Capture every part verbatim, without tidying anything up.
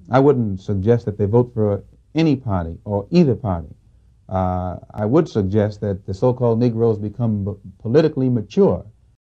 I wouldn't suggest that they vote for any party or either party. Uh, I would suggest that the so-called Negroes become politically mature.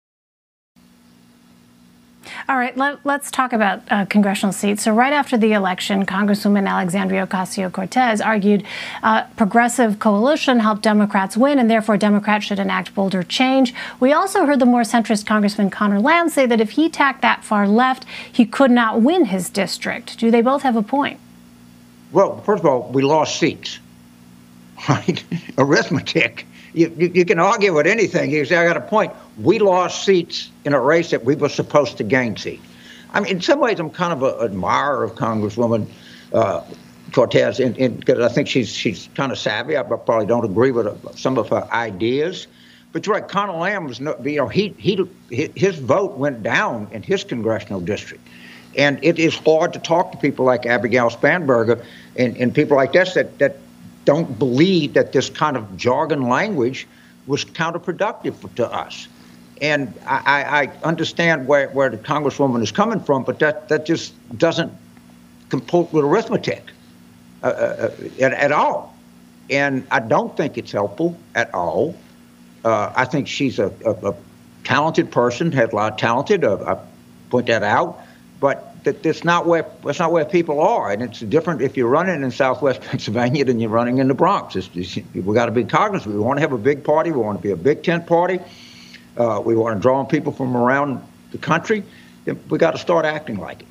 All right, let, let's talk about uh, congressional seats. So right after the election, Congresswoman Alexandria Ocasio-Cortez argued uh, progressive coalition helped Democrats win, and therefore Democrats should enact bolder change. We also heard the more centrist Congressman Conor Lamb say that if he tacked that far left, he could not win his district. Do they both have a point? Well, first of all, we lost seats, right? Arithmetic. You, you, you can argue with anything. You say, I got a point. We lost seats in a race that we were supposed to gain seats. I mean, in some ways, I'm kind of an admirer of Congresswoman uh, Cortez, because I think she's she's kind of savvy. I probably don't agree with her, some of her ideas. But you're right, Conor Lamb was, no, you know, he, he his vote went down in his congressional district. And it is hard to talk to people like Abigail Spanberger and, and people like this that, that don't believe that this kind of jargon language was counterproductive to us. And I, I understand where, where the Congresswoman is coming from, but that, that just doesn't comport with arithmetic uh, uh, at, at all. And I don't think it's helpful at all. Uh, I think she's a, a, a talented person, has a lot of talented, uh, I point that out, but that that's not where that's not where people are, and it's different if you're running in Southwest Pennsylvania than you're running in the Bronx. It's, it's, we got to be cognizant. We want to have a big party. We want to be a big tent party. Uh, we want to draw on people from around the country. We got to start acting like it.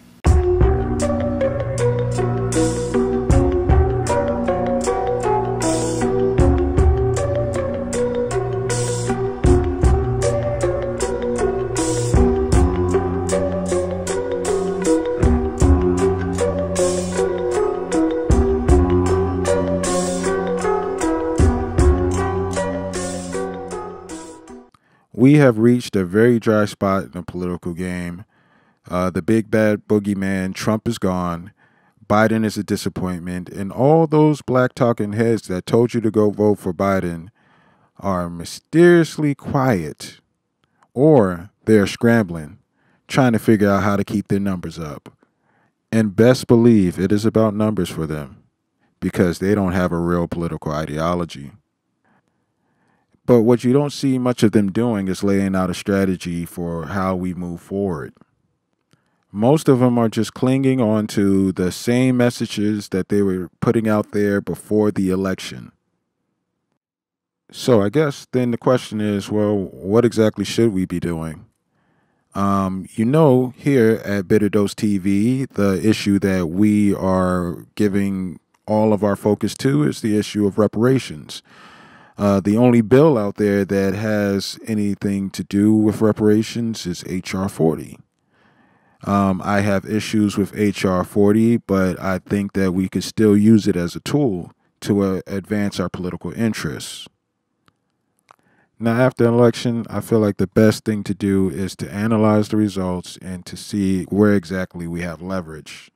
We have reached a very dry spot in the political game. Uh, the big bad boogeyman, Trump, is gone. Biden is a disappointment. And all those black talking heads that told you to go vote for Biden are mysteriously quiet, or they're scrambling, trying to figure out how to keep their numbers up. And best believe it is about numbers for them, because they don't have a real political ideology. But what you don't see much of them doing is laying out a strategy for how we move forward. Most of them are just clinging on to the same messages that they were putting out there before the election. So I guess then the question is, well, what exactly should we be doing? Um, you know, here at Bitter Dose T V, the issue that we are giving all of our focus to is the issue of reparations. Uh, the only bill out there that has anything to do with reparations is H R forty. Um, I have issues with H R forty, but I think that we could still use it as a tool to uh, advance our political interests. Now, after an election, I feel like the best thing to do is to analyze the results and to see where exactly we have leverage.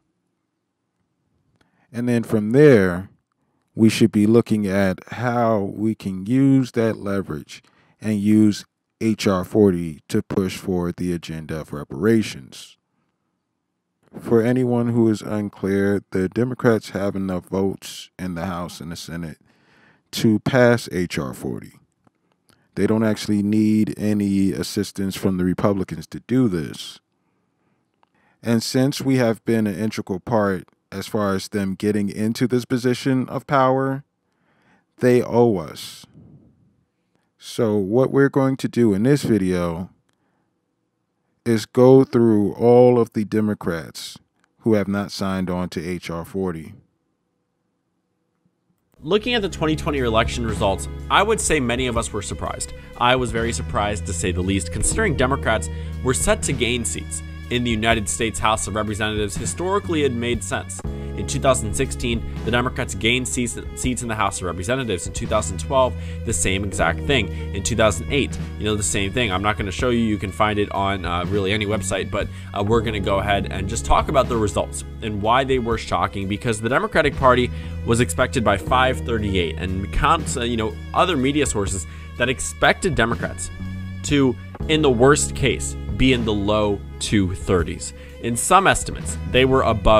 And then from there, we should be looking at how we can use that leverage and use H R forty to push forward the agenda of reparations. For anyone who is unclear, the Democrats have enough votes in the House and the Senate to pass H R forty. They don't actually need any assistance from the Republicans to do this. And since we have been an integral part as far as them getting into this position of power, they owe us. So what we're going to do in this video is go through all of the Democrats who have not signed on to H R forty. Looking at the twenty twenty election results, I would say many of us were surprised. I was very surprised, to say the least, considering Democrats were set to gain seats in the United States House of Representatives. Historically, it made sense. In two thousand sixteen, the Democrats gained seats, seats in the House of Representatives. In two thousand twelve, the same exact thing. In two thousand eight, you know, the same thing. I'm not going to show you. You can find it on uh, really any website, but uh, we're going to go ahead and just talk about the results and why they were shocking, because the Democratic Party was expected by five thirty-eight, and counts, uh, you know, other media sources that expected Democrats to, in the worst case, be in the low two thirties. In some estimates, they were above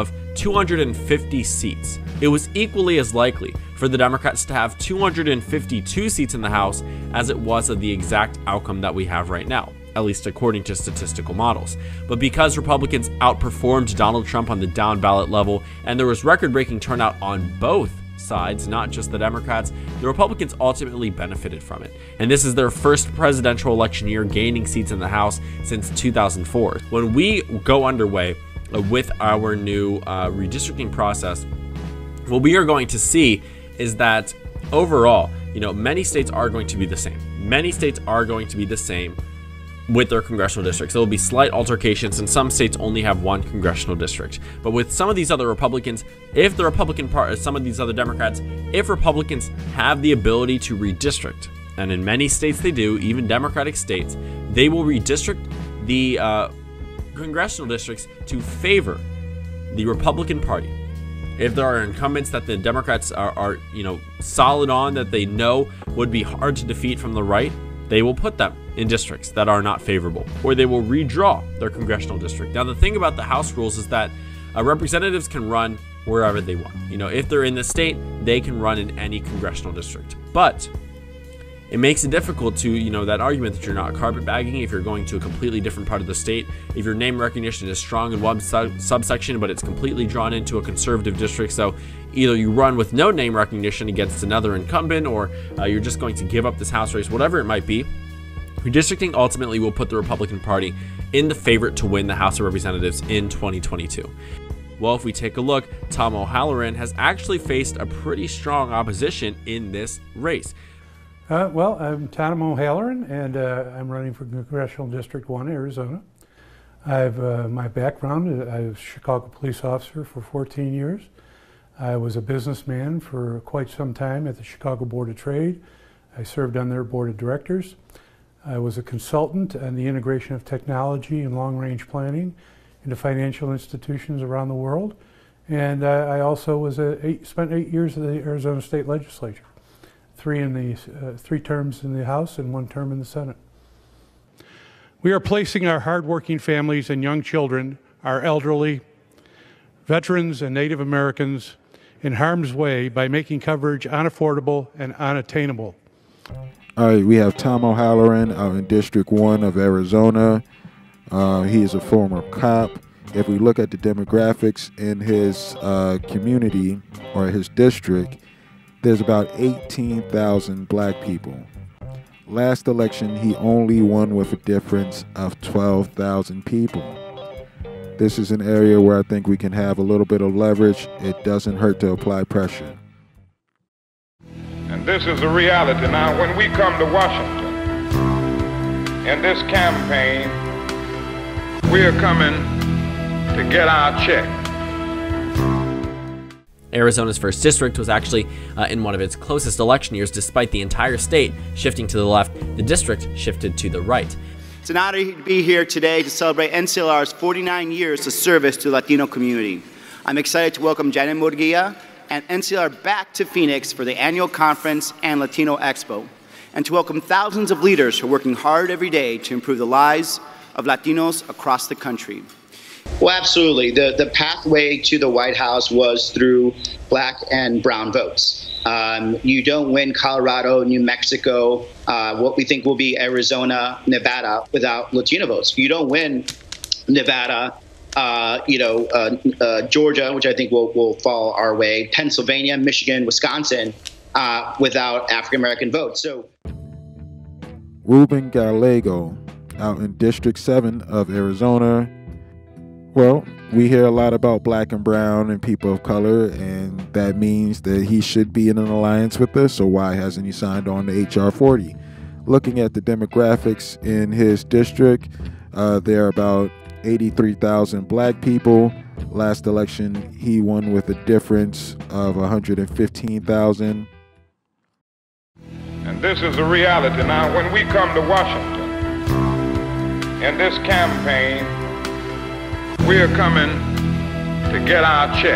two hundred fifty seats. It was equally as likely for the Democrats to have two hundred fifty-two seats in the House as it was of the exact outcome that we have right now, at least according to statistical models. But because Republicans outperformed Donald Trump on the down ballot level, and there was record-breaking turnout on both sides, not just the Democrats, the Republicans ultimately benefited from it. And this is their first presidential election year gaining seats in the House since two thousand four. When we go underway with our new uh, redistricting process, what we are going to see is that overall, you know, many states are going to be the same. Many states are going to be the same with their congressional districts. There will be slight altercations, and some states only have one congressional district. But with some of these other Republicans, if the Republican part, some of these other Democrats, if Republicans have the ability to redistrict, and in many states they do, even Democratic states, they will redistrict the uh, congressional districts to favor the Republican Party. If there are incumbents that the Democrats are, are, you know, solid on, that they know would be hard to defeat from the right, they will put them in districts that are not favorable, or they will redraw their congressional district. Now, the thing about the House rules is that uh, representatives can run wherever they want. You know, if they're in the state, they can run in any congressional district. But it makes it difficult to, you know, that argument that you're not carpetbagging if you're going to a completely different part of the state. If your name recognition is strong in one sub- subsection, but it's completely drawn into a conservative district, so either you run with no name recognition against another incumbent, or uh, you're just going to give up this House race, whatever it might be, redistricting ultimately will put the Republican Party in the favorite to win the House of Representatives in twenty twenty-two. Well, if we take a look, Tom O'Halloran has actually faced a pretty strong opposition in this race. Uh, well, I'm Tom O'Halloran, and uh, I'm running for Congressional District one, Arizona. I've uh, my background, I was a Chicago police officer for fourteen years. I was a businessman for quite some time at the Chicago Board of Trade. I served on their board of directors. I was a consultant on the integration of technology and long-range planning into financial institutions around the world. And uh, I also was a eight, spent eight years in the Arizona State Legislature. Three in the uh, three terms in the House and one term in the Senate. We are placing our hardworking families and young children, our elderly, veterans, and Native Americans in harm's way by making coverage unaffordable and unattainable. All right, we have Tom O'Halloran out in District one of Arizona. Uh, he is a former cop. If we look at the demographics in his uh, community or his district, there's about eighteen thousand black people. Last election, he only won with a difference of twelve thousand people. This is an area where I think we can have a little bit of leverage. It doesn't hurt to apply pressure. And this is a reality. Now, when we come to Washington in this campaign, we are coming to get our check. Arizona's first district was actually uh, in one of its closest election years. Despite the entire state shifting to the left, the district shifted to the right. It's an honor to be here today to celebrate N C L R's forty-nine years of service to the Latino community. I'm excited to welcome Janet Murguia and N C L R back to Phoenix for the annual conference and Latino Expo, and to welcome thousands of leaders who are working hard every day to improve the lives of Latinos across the country. Well, absolutely. The, the pathway to the White House was through black and brown votes. Um, you don't win Colorado, New Mexico, uh, what we think will be Arizona, Nevada without Latino votes. You don't win Nevada, uh, you know, uh, uh, Georgia, which I think will, will fall our way, Pennsylvania, Michigan, Wisconsin, uh, without African-American votes. So, Ruben Gallego out in District seven of Arizona. Well, we hear a lot about black and brown and people of color, and that means that he should be in an alliance with us, so why hasn't he signed on to H R forty? Looking at the demographics in his district, uh, there are about eighty-three thousand black people. Last election, he won with a difference of one hundred fifteen thousand. And this is a reality. Now, when we come to Washington in this campaign, we are coming to get our check.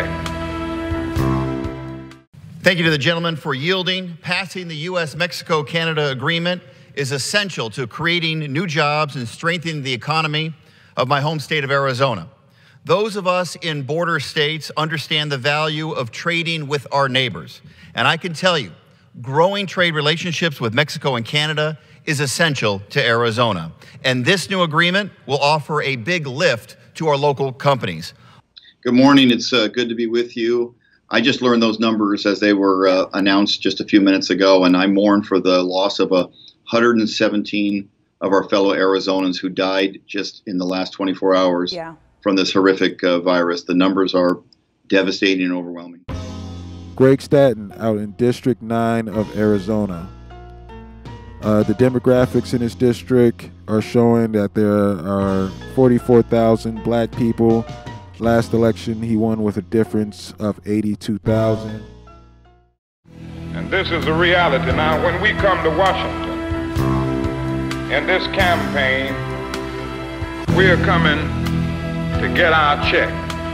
Thank you to the gentleman for yielding. Passing the U S Mexico Canada agreement is essential to creating new jobs and strengthening the economy of my home state of Arizona. Those of us in border states understand the value of trading with our neighbors. And I can tell you, growing trade relationships with Mexico and Canada is essential to Arizona. And this new agreement will offer a big lift to our local companies. Good morning. It's uh, good to be with you. I just learned those numbers as they were uh, announced just a few minutes ago, and I mourn for the loss of one hundred seventeen of our fellow Arizonans who died just in the last twenty-four hours yeah. from this horrific uh, virus. The numbers are devastating and overwhelming. Greg Staton out in District nine of Arizona. Uh, the demographics in his district are showing that there are forty-four thousand black people. Last election, he won with a difference of eighty-two thousand. And this is a reality. Now, when we come to Washington, in this campaign, we are coming to get our check.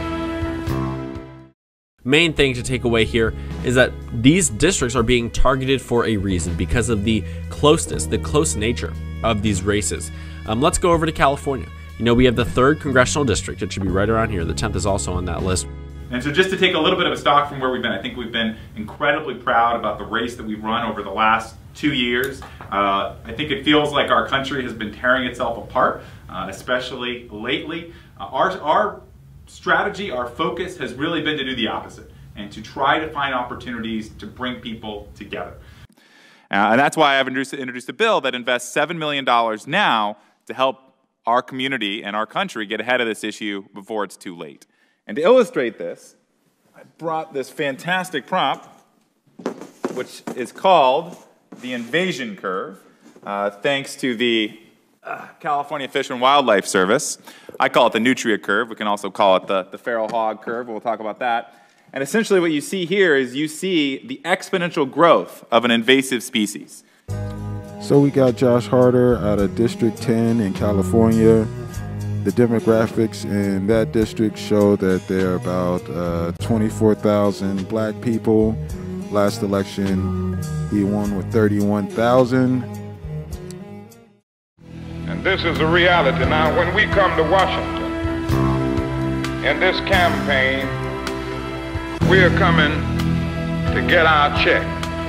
Main thing to take away here is that these districts are being targeted for a reason because of the closeness, the close nature of these races. Um, let's go over to California. You know, we have the third congressional district. It should be right around here. The tenth is also on that list. And so just to take a little bit of a stock from where we've been, I think we've been incredibly proud about the race that we've run over the last two years. Uh, I think it feels like our country has been tearing itself apart, uh, especially lately. Uh, our, our strategy, our focus has really been to do the opposite and to try to find opportunities to bring people together. Uh, and that's why I've introduced, introduced a bill that invests seven million dollars now to help our community and our country get ahead of this issue before it's too late. And to illustrate this, I brought this fantastic prompt, which is called the invasion curve, uh, thanks to the uh, California Fish and Wildlife Service. I call it the nutria curve. We can also call it the, the feral hog curve. We'll talk about that. And essentially what you see here is you see the exponential growth of an invasive species. So we got Josh Harder out of District ten in California. The demographics in that district show that there are about uh, twenty-four thousand black people. Last election, he won with thirty-one thousand. And this is a reality. Now, when we come to Washington, in this campaign, we are coming to get our check.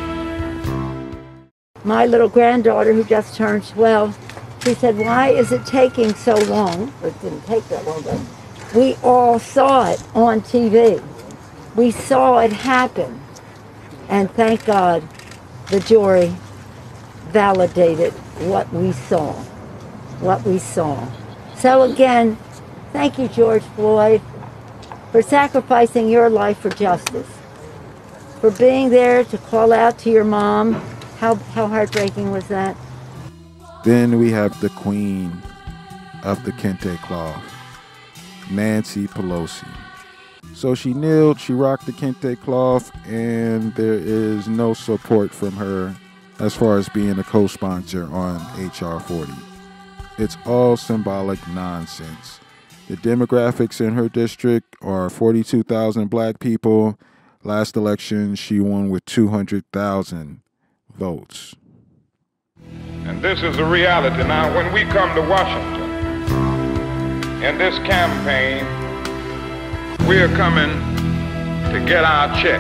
My little granddaughter, who just turned twelve, she said, why is it taking so long? It didn't take that long, but we all saw it on T V. We saw it happen. And thank God the jury validated what we saw, what we saw. So again, thank you, George Floyd, for sacrificing your life for justice, for being there to call out to your mom. How, how heartbreaking was that? Then we have the queen of the kente cloth, Nancy Pelosi. So she kneeled, she rocked the kente cloth, and there is no support from her as far as being a co-sponsor on H R forty. It's all symbolic nonsense. The demographics in her district are forty-two thousand black people. Last election, she won with two hundred thousand votes. And this is a reality. Now, when we come to Washington, in this campaign, we are coming to get our check.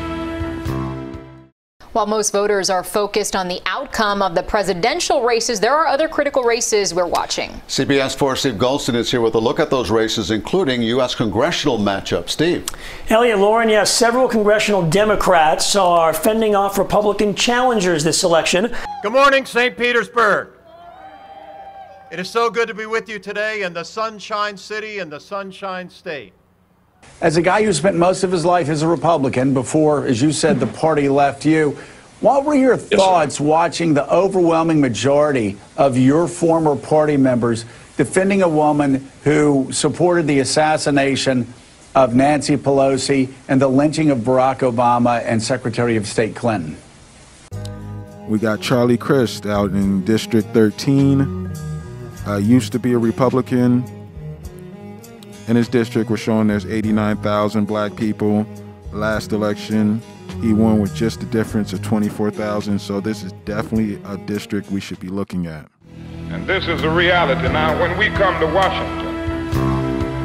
While most voters are focused on the outcome of the presidential races, there are other critical races we're watching. C B S four Steve Golston is here with a look at those races, including U S congressional matchups. Steve. Elliot, Lauren, yes, several congressional Democrats are fending off Republican challengers this election. Good morning, Saint Petersburg. It is so good to be with you today in the Sunshine City and the Sunshine State. As a guy who spent most of his life as a Republican before, as you said, the party left you, what were your thoughts yes, watching the overwhelming majority of your former party members defending a woman who supported the assassination of Nancy Pelosi and the lynching of Barack Obama and Secretary of State Clinton? We got Charlie Crist out in District thirteen, uh, used to be a Republican. In his district, we're showing there's eighty-nine thousand black people. Last election, he won with just a difference of twenty-four thousand. So this is definitely a district we should be looking at. And this is a reality. Now, when we come to Washington,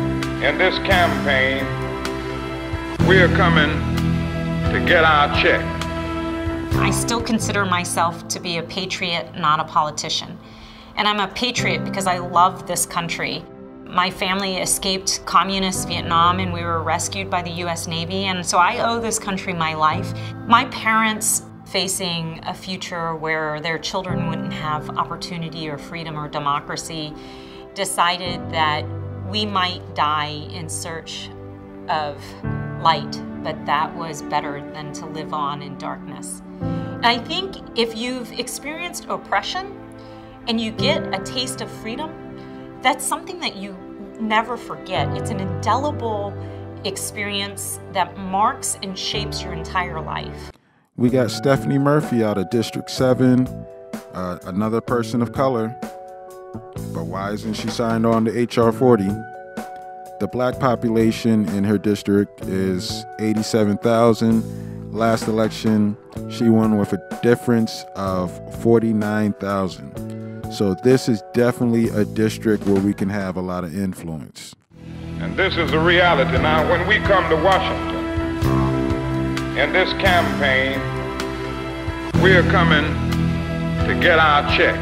in this campaign, we are coming to get our check. I still consider myself to be a patriot, not a politician. And I'm a patriot because I love this country. My family escaped communist Vietnam and we were rescued by the U S Navy, and so I owe this country my life. My parents, facing a future where their children wouldn't have opportunity or freedom or democracy, decided that we might die in search of light, but that was better than to live on in darkness. And I think if you've experienced oppression and you get a taste of freedom, that's something that you never forget. It's an indelible experience that marks and shapes your entire life. We got Stephanie Murphy out of District seven, uh, another person of color. But why isn't she signed on to H R forty? The black population in her district is eighty-seven thousand. Last election, she won with a difference of forty-nine thousand. So this is definitely a district where we can have a lot of influence. And this is a reality. Now, when we come to Washington, in this campaign, we are coming to get our check.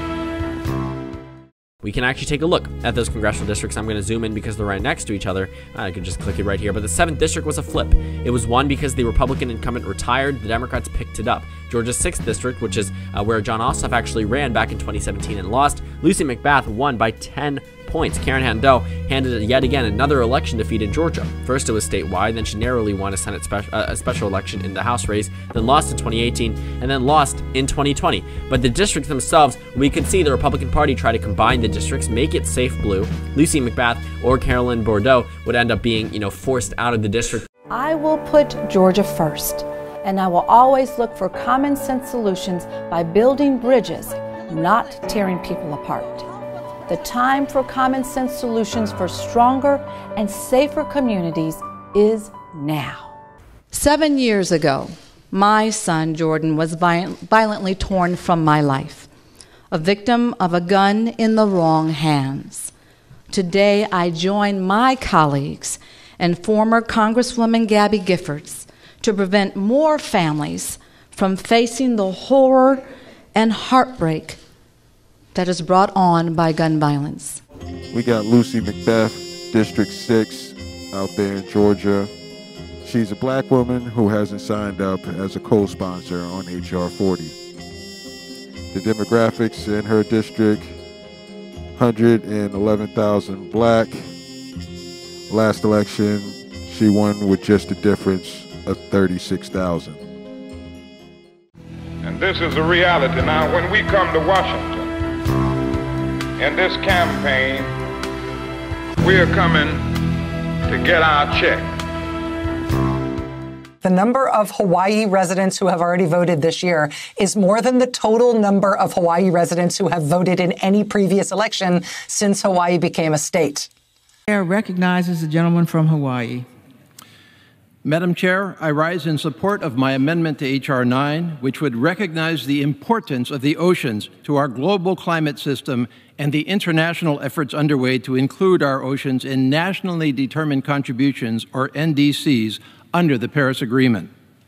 We can actually take a look at those congressional districts. I'm going to zoom in because they're right next to each other. I could just click it right here. But the seventh district was a flip. It was won because the Republican incumbent retired. The Democrats picked it up. Georgia's sixth district, which is uh, where Jon Ossoff actually ran back in twenty seventeen and lost, Lucy McBath won by ten points. Karen Handel handed it yet again another election defeat in Georgia. First it was statewide, then she narrowly won a Senate spe uh, a special election in the House race, then lost in twenty eighteen, and then lost in twenty twenty. But the districts themselves, we could see the Republican Party try to combine the districts, make it safe blue. Lucy McBath or Carolyn Bordeaux would end up being, you know, forced out of the district. I will put Georgia first, and I will always look for common sense solutions by building bridges, not tearing people apart. The time for common sense solutions for stronger and safer communities is now. Seven years ago, my son Jordan was violently torn from my life, a victim of a gun in the wrong hands. Today, I join my colleagues and former Congresswoman Gabby Giffords to prevent more families from facing the horror and heartbreak that is brought on by gun violence. We got Lucy McBath, District six, out there in Georgia. She's a black woman who hasn't signed up as a co-sponsor on H R forty. The demographics in her district, one hundred eleven thousand black. Last election, she won with just a difference of thirty-six thousand. And this is a reality. Now, when we come to Washington, in this campaign, we are coming to get our check. The number of Hawaii residents who have already voted this year is more than the total number of Hawaii residents who have voted in any previous election since Hawaii became a state. Chair recognizes the gentleman from Hawaii. Madam Chair, I rise in support of my amendment to H R nine, which would recognize the importance of the oceans to our global climate system and the international efforts underway to include our oceans in nationally determined contributions, or N D Cs, under the Paris Agreement.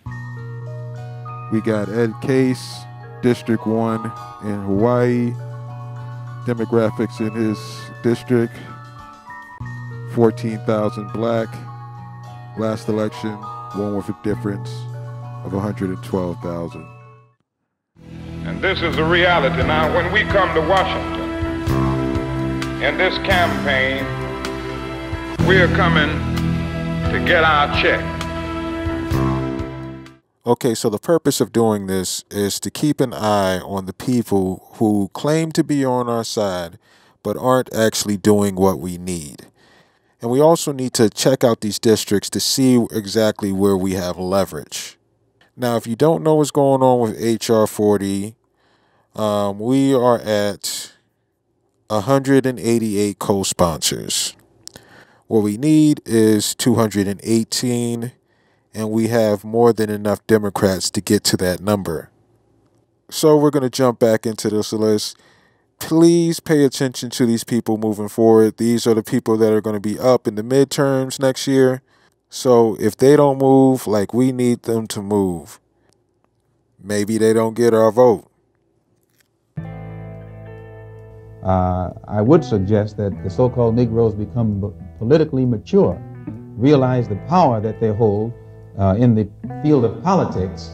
We got Ed Case, District one in Hawaii. Demographics in his district, fourteen thousand black. Last election, won with a difference of one hundred twelve thousand. And this is a reality. Now, when we come to Washington, in this campaign, we are coming to get our check. Okay, so the purpose of doing this is to keep an eye on the people who claim to be on our side, but aren't actually doing what we need. And we also need to check out these districts to see exactly where we have leverage. Now, if you don't know what's going on with H R forty, um, we are at one hundred eighty-eight co-sponsors. What we need is two hundred eighteen, and we have more than enough Democrats to get to that number. So we're going to jump back into this list. please pay attention to these people moving forward. These are the people that are going to be up in the midterms next year. So if they don't move like we need them to move, maybe they don't get our vote. Uh, I would suggest that the so-called Negroes become politically mature, realize the power that they hold uh, in the field of politics.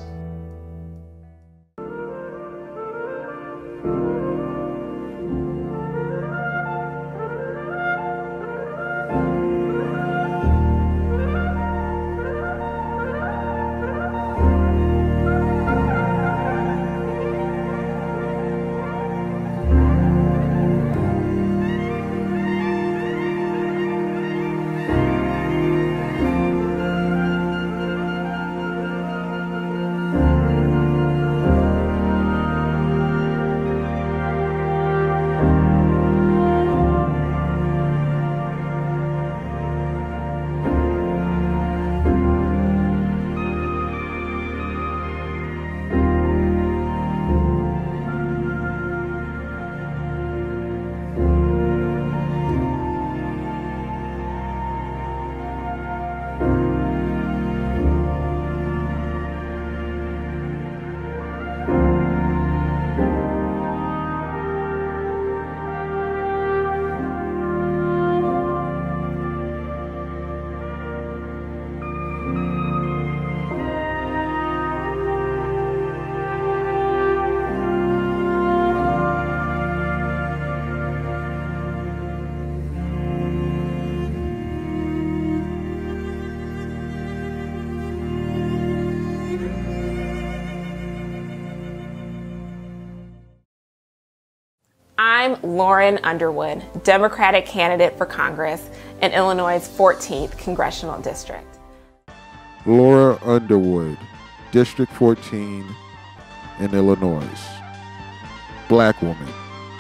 I'm Lauren Underwood, Democratic candidate for Congress in Illinois' fourteenth Congressional District. Laura Underwood, District fourteen in Illinois. Black woman.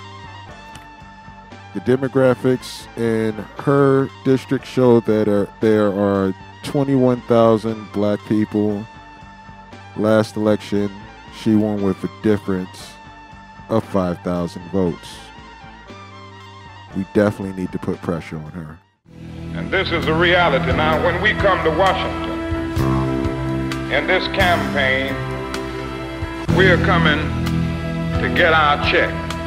The demographics in her district show that are, there are twenty-one thousand black people. Last election, she won with a difference of five thousand votes. We definitely need to put pressure on her. And this is a reality. Now, when we come to Washington, in this campaign, we are coming to get our check.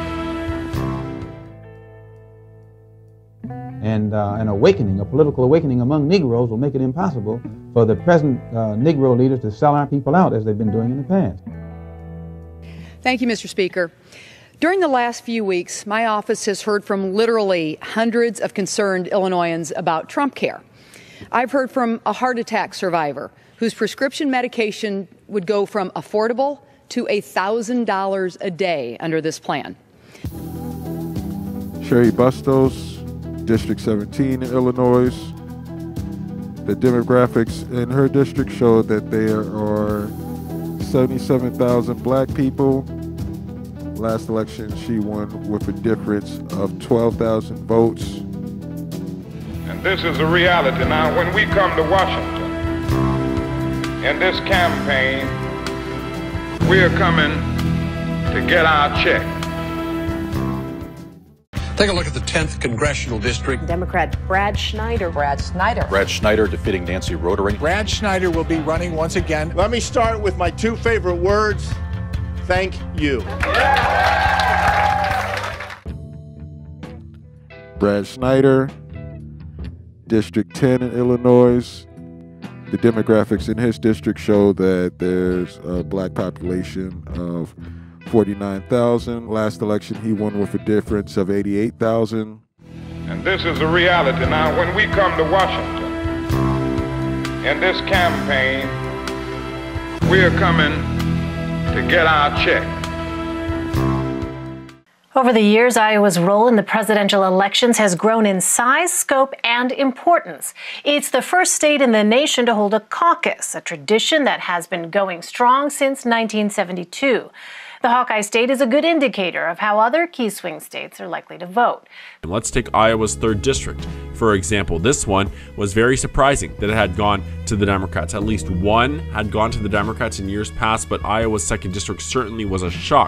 And uh, an awakening, a political awakening among Negroes will make it impossible for the present uh, Negro leaders to sell our people out as they've been doing in the past. Thank you, Mister Speaker. During the last few weeks, my office has heard from literally hundreds of concerned Illinoisans about Trump Care. I've heard from a heart attack survivor whose prescription medication would go from affordable to one thousand dollars a day under this plan. Sherry Bustos, District seventeen in Illinois. The demographics in her district show that there are seventy-seven thousand black people. Last election, she won with a difference of twelve thousand votes. And this is a reality. Now, when we come to Washington, in this campaign, we are coming to get our check. Take a look at the tenth Congressional District. Democrat Brad Schneider. Brad Schneider. Brad Schneider defeating Nancy Rotering. Brad Schneider will be running once again. Let me start with my two favorite words. Thank you. Brad Schneider, District ten in Illinois. The demographics in his district show that there's a black population of forty-nine thousand. Last election, he won with a difference of eighty-eight thousand. And this is a reality. Now, when we come to Washington, in this campaign, we are coming to get our check. Over the years, Iowa's role in the presidential elections has grown in size, scope, and importance. It's the first state in the nation to hold a caucus, a tradition that has been going strong since nineteen seventy-two. The Hawkeye State is a good indicator of how other key swing states are likely to vote. And let's take Iowa's third district. For example, this one was very surprising that it had gone to the Democrats. At least one had gone to the Democrats in years past, but Iowa's second district certainly was a shock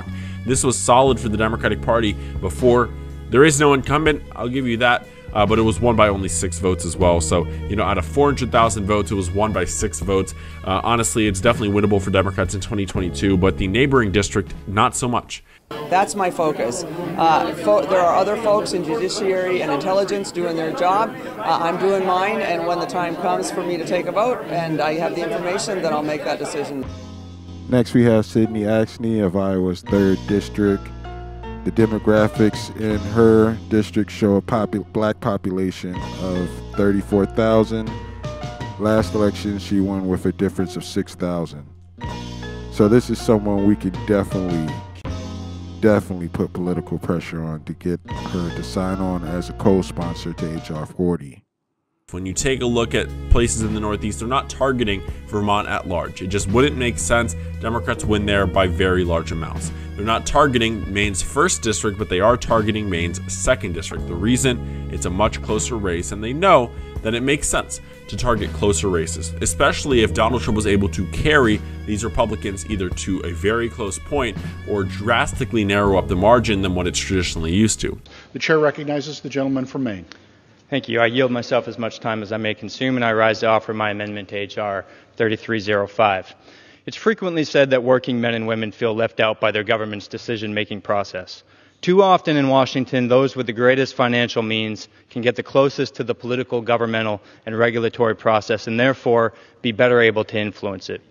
This was solid for the Democratic Party before. There is no incumbent, I'll give you that, uh, but it was won by only six votes as well. So, you know, out of four hundred thousand votes, it was won by six votes. Uh, honestly, it's definitely winnable for Democrats in twenty twenty-two, but the neighboring district, not so much. That's my focus. Uh, fo there are other folks in judiciary and intelligence doing their job. Uh, I'm doing mine, and when the time comes for me to take a vote and I have the information, then I'll make that decision. Next, we have Sydney Axney of Iowa's third District. The demographics in her district show a popu black population of thirty-four thousand. Last election, she won with a difference of six thousand. So this is someone we could definitely, definitely put political pressure on to get her to sign on as a co-sponsor to H R forty. When you take a look at places in the Northeast, they're not targeting Vermont at large. It just wouldn't make sense. Democrats win there by very large amounts. They're not targeting Maine's first district, but they are targeting Maine's second district. The reason, it's a much closer race, and they know that it makes sense to target closer races, especially if Donald Trump was able to carry these Republicans either to a very close point or drastically narrow up the margin than what it's traditionally used to. The chair recognizes the gentleman from Maine. Thank you. I yield myself as much time as I may consume, and I rise to offer my amendment to H R thirty-three oh five. It's frequently said that working men and women feel left out by their government's decision-making process. Too often in Washington, those with the greatest financial means can get the closest to the political, governmental, and regulatory process, and therefore be better able to influence it.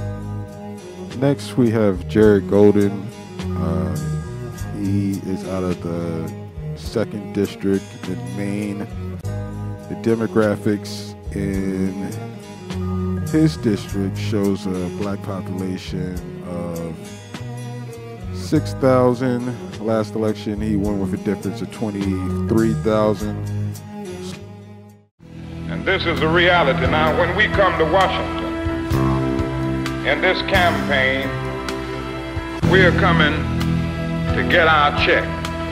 Next, we have Jared Golden. Uh, he is out of the second district in Maine. The demographics in his district shows a black population of six thousand. Last election, he won with a difference of twenty-three thousand. And this is the reality. Now, when we come to Washington in this campaign, we are coming to get our check.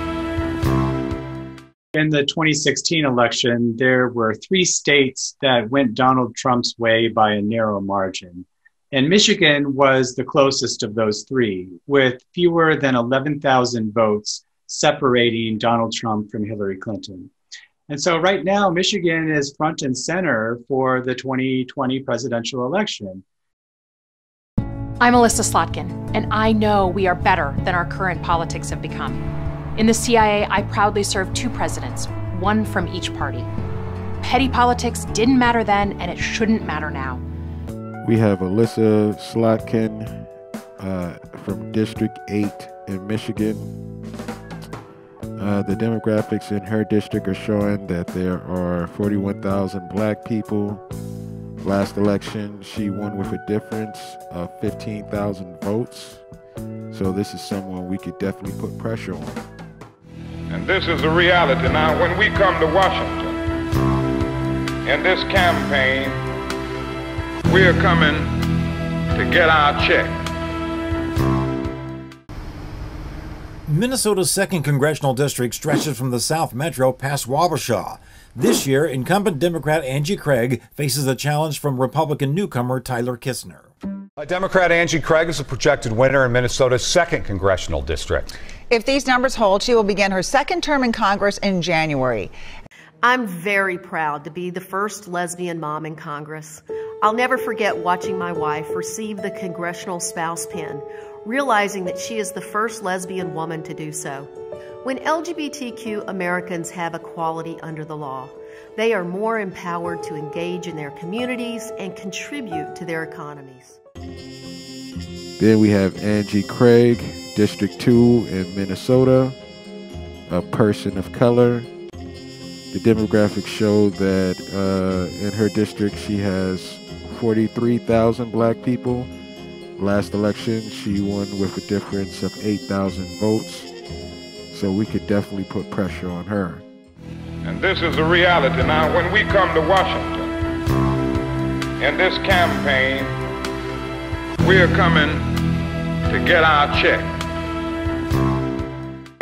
In the twenty sixteen election, there were three states that went Donald Trump's way by a narrow margin. And Michigan was the closest of those three, with fewer than eleven thousand votes separating Donald Trump from Hillary Clinton. And so right now, Michigan is front and center for the twenty twenty presidential election. I'm Alyssa Slotkin, and I know we are better than our current politics have become. In the C I A, I proudly served two presidents, one from each party. Petty politics didn't matter then, and it shouldn't matter now. We have Alyssa Slotkin uh, from District eight in Michigan. Uh, the demographics in her district are showing that there are forty-one thousand black people. Last election, she won with a difference of fifteen thousand votes. So this is someone we could definitely put pressure on. And this is the reality. Now, when we come to Washington in this campaign, we are coming to get our check. Minnesota's second congressional district stretches from the South Metro past Wabasha. This year, incumbent Democrat Angie Craig faces a challenge from Republican newcomer Tyler Kistner. Democrat Angie Craig is a projected winner in Minnesota's second congressional district. If these numbers hold, she will begin her second term in Congress in January. I'm very proud to be the first lesbian mom in Congress. I'll never forget watching my wife receive the Congressional Spouse Pin, realizing that she is the first lesbian woman to do so. When L G B T Q Americans have equality under the law, they are more empowered to engage in their communities and contribute to their economies. Then we have Angie Craig, District two in Minnesota, a person of color. The demographics show that uh, in her district she has forty-three thousand black people. Last election, she won with a difference of eight thousand votes. So we could definitely put pressure on her. And this is the reality. Now, when we come to Washington in this campaign, we are coming to get our check.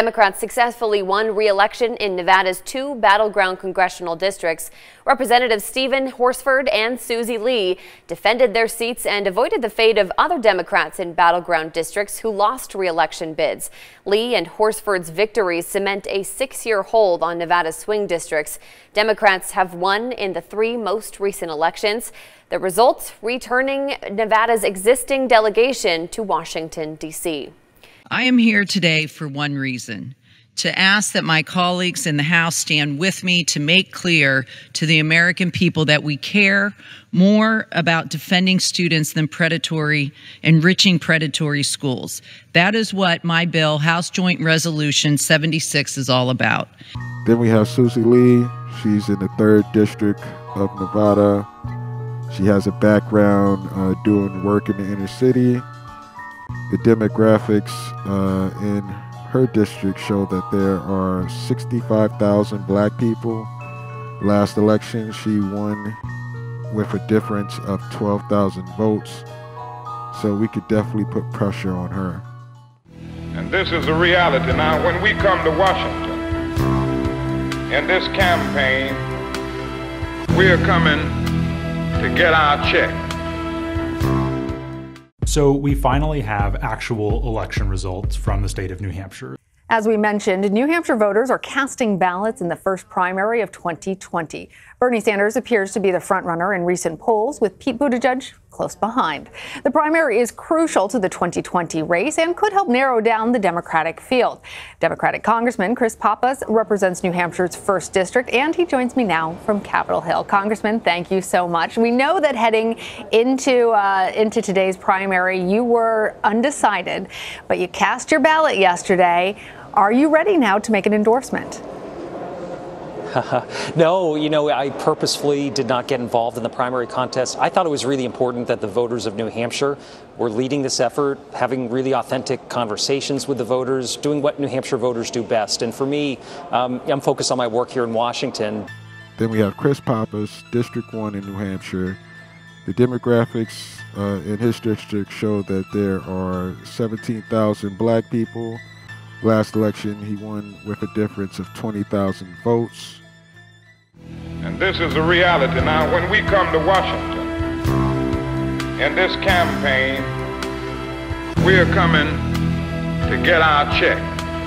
Democrats successfully won re-election in Nevada's two battleground congressional districts. Representatives Stephen Horsford and Susie Lee defended their seats and avoided the fate of other Democrats in battleground districts who lost re-election bids. Lee and Horsford's victories cement a six-year hold on Nevada's swing districts. Democrats have won in the three most recent elections. The result, returning Nevada's existing delegation to Washington, D C I am here today for one reason, to ask that my colleagues in the House stand with me to make clear to the American people that we care more about defending students than predatory, enriching predatory schools. That is what my bill, House Joint Resolution seventy-six, is all about. Then we have Susie Lee. She's in the third district of Nevada. She has a background uh, doing work in the inner city. The demographics uh, in her district show that there are sixty-five thousand black people. Last election, she won with a difference of twelve thousand votes. So we could definitely put pressure on her. And this is a reality. Now, when we come to Washington in this campaign, we are coming to get our check. So we finally have actual election results from the state of New Hampshire. As we mentioned, New Hampshire voters are casting ballots in the first primary of twenty twenty. Bernie Sanders appears to be the frontrunner in recent polls, with Pete Buttigieg close behind. The primary is crucial to the twenty twenty race and could help narrow down the Democratic field. Democratic Congressman Chris Pappas represents New Hampshire's first district, and he joins me now from Capitol Hill. Congressman, thank you so much. We know that heading into uh, into today's primary, you were undecided, but you cast your ballot yesterday. Are you ready now to make an endorsement? No, you know, I purposefully did not get involved in the primary contest. I thought it was really important that the voters of New Hampshire were leading this effort, having really authentic conversations with the voters, doing what New Hampshire voters do best. And for me, um, I'm focused on my work here in Washington. Then we have Chris Pappas, District one in New Hampshire. The demographics uh, in his district show that there are seventeen thousand black people. Last election, he won with a difference of twenty thousand votes. And this is a reality. Now, when we come to Washington in this campaign, we are coming to get our check.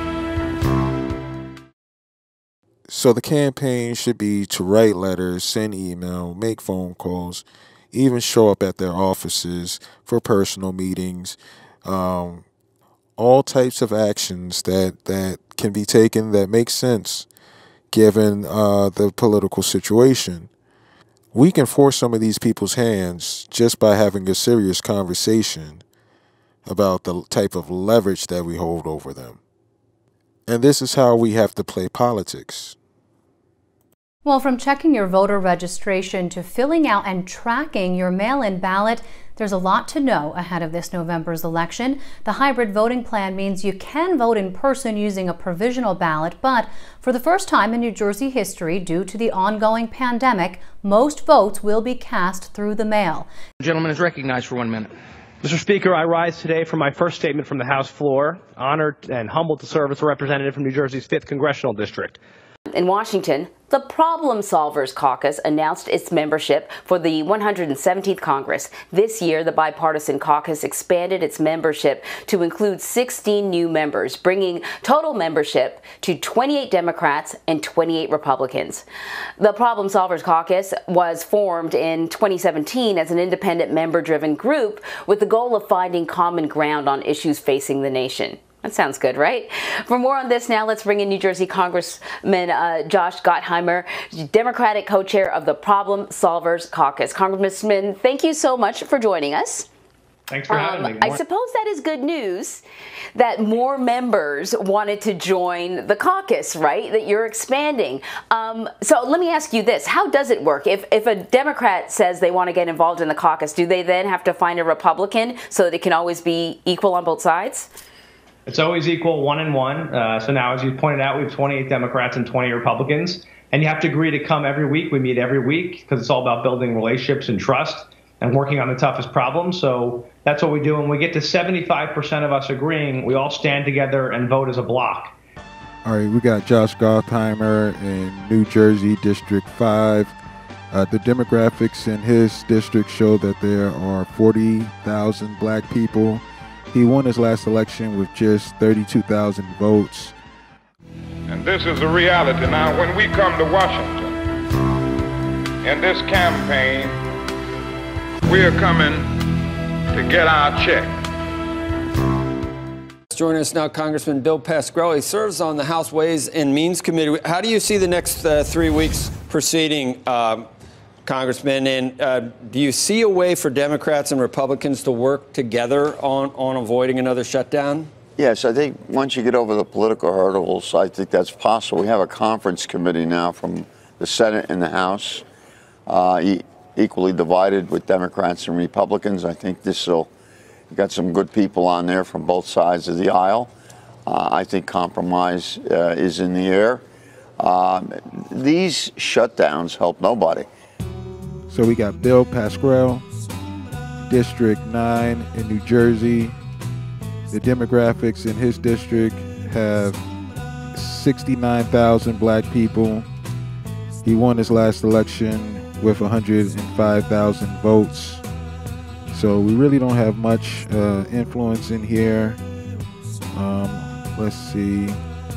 So the campaign should be to write letters, send email, make phone calls, even show up at their offices for personal meetings, um, all types of actions that, that can be taken that make sense given uh, the political situation. We can force some of these people's hands just by having a serious conversation about the type of leverage that we hold over them. And this is how we have to play politics. Well, from checking your voter registration to filling out and tracking your mail-in ballot, there's a lot to know ahead of this November's election. The hybrid voting plan means you can vote in person using a provisional ballot, but for the first time in New Jersey history, due to the ongoing pandemic, most votes will be cast through the mail. The gentleman is recognized for one minute. Mister Speaker, I rise today for my first statement from the House floor, honored and humbled to serve as a representative from New Jersey's fifth Congressional District. In Washington, the Problem Solvers Caucus announced its membership for the one hundred seventeenth Congress. This year, the bipartisan caucus expanded its membership to include sixteen new members, bringing total membership to twenty-eight Democrats and twenty-eight Republicans. The Problem Solvers Caucus was formed in twenty seventeen as an independent member-driven group with the goal of finding common ground on issues facing the nation. That sounds good, right? For more on this now, let's bring in New Jersey Congressman uh, Josh Gottheimer, Democratic co-chair of the Problem Solvers Caucus. Congressman, thank you so much for joining us. Thanks for having um, me. I suppose that is good news that more members wanted to join the caucus, right? That you're expanding. Um, so let me ask you this. How does it work? If, if a Democrat says they want to get involved in the caucus, do they then have to find a Republican so that it can always be equal on both sides? It's always equal, one and one. Uh, so now, as you pointed out, we have twenty-eight Democrats and twenty Republicans. And you have to agree to come every week. We meet every week because it's all about building relationships and trust and working on the toughest problems. So that's what we do. When we get to seventy-five percent of us agreeing, we all stand together and vote as a block. All right, we got Josh Gottheimer in New Jersey, District five. Uh, the demographics in his district show that there are forty thousand black people. He won his last election with just thirty-two thousand votes. And this is a reality. Now, when we come to Washington in this campaign, we are coming to get our check. Joining us now, Congressman Bill Pascrell. He serves on the House Ways and Means Committee. How do you see the next uh, three weeks proceeding, uh, Congressman? And uh, do you see a way for Democrats and Republicans to work together on, on avoiding another shutdown? Yes, I think once you get over the political hurdles, I think that's possible. We have a conference committee now from the Senate and the House, uh, e equally divided with Democrats and Republicans. I think this will, you got some good people on there from both sides of the aisle. Uh, I think compromise uh, is in the air. Um, these shutdowns help nobody. So we got Bill Pascrell, District nine in New Jersey. The demographics in his district have sixty-nine thousand black people. He won his last election with one hundred five thousand votes. So we really don't have much uh, influence in here. Um, let's see.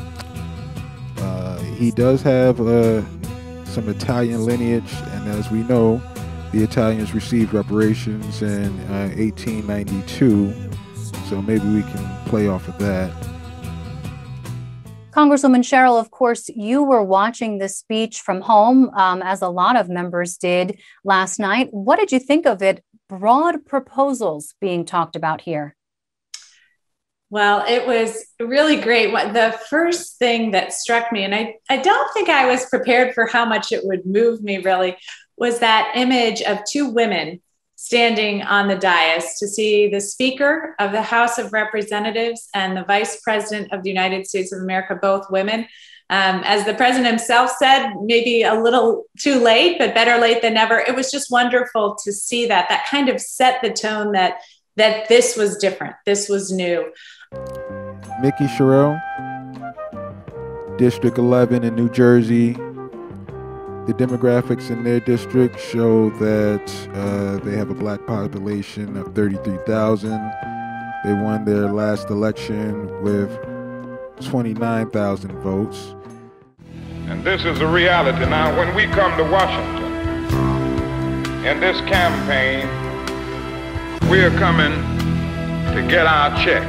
Uh, he does have uh, some Italian lineage, and as we know, the Italians received reparations in uh, eighteen ninety-two. So maybe we can play off of that. Congresswoman Sherrill, of course, you were watching this speech from home, um, as a lot of members did last night. What did you think of it? Broad proposals being talked about here. Well, it was really great. What the first thing that struck me, and I, I don't think I was prepared for how much it would move me really, was that image of two women standing on the dais, to see the Speaker of the House of Representatives and the Vice President of the United States of America, both women. Um, as the President himself said, maybe a little too late, but better late than never. It was just wonderful to see that. That kind of set the tone that, that this was different. This was new. Mickey Sherrill, District eleven in New Jersey. The demographics in their district show that uh, they have a black population of thirty-three thousand. They won their last election with twenty-nine thousand votes. And this is a reality. Now, when we come to Washington in this campaign, we are coming to get our check.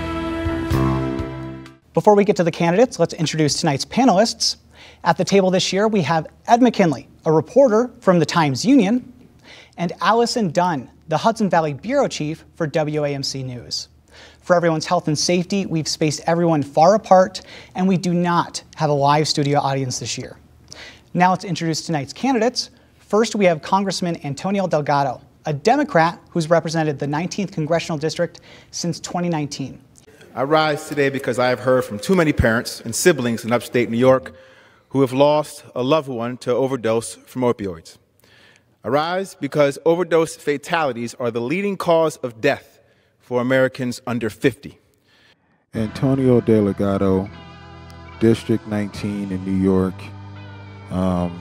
Before we get to the candidates, let's introduce tonight's panelists. At the table this year, we have Ed McKinley, a reporter from the Times-Union, and Allison Dunn, the Hudson Valley Bureau Chief for W A M C News. For everyone's health and safety, we've spaced everyone far apart, and we do not have a live studio audience this year. Now let's introduce tonight's candidates. First, we have Congressman Antonio Delgado, a Democrat who's represented the nineteenth Congressional District since twenty nineteen. I rise today because I have heard from too many parents and siblings in upstate New York who have lost a loved one to overdose from opioids. I rise because overdose fatalities are the leading cause of death for Americans under fifty. Antonio Delgado, District nineteen in New York, um,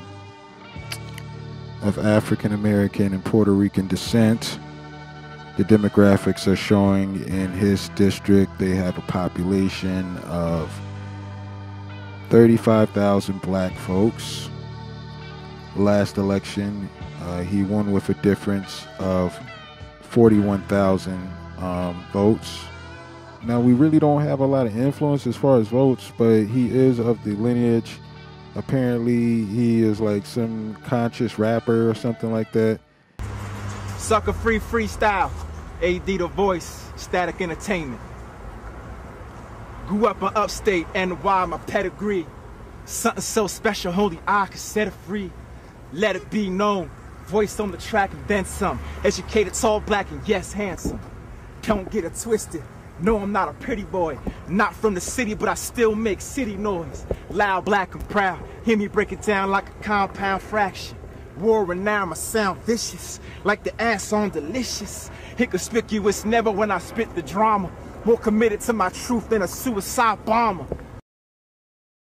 of African American and Puerto Rican descent. The demographics are showing in his district they have a population of thirty-five thousand black folks. Last election, uh, he won with a difference of forty-one thousand um, votes. Now, we really don't have a lot of influence as far as votes, but he is of the lineage. Apparently, he is like some conscious rapper or something like that. Sucker Free Freestyle, A D The Voice, Static Entertainment. Grew up in upstate N Y, my pedigree. Something so special, only I can set it free. Let it be known, voice on the track and then some. Educated, tall, black, and yes, handsome. Don't get it twisted, no, I'm not a pretty boy. Not from the city, but I still make city noise. Loud, black, and proud, hear me break it down like a compound fraction. War renowned, my sound vicious, like the ass on Delicious. Inconspicuous, never when I spit the drama. More committed to my truth than a suicide bomber.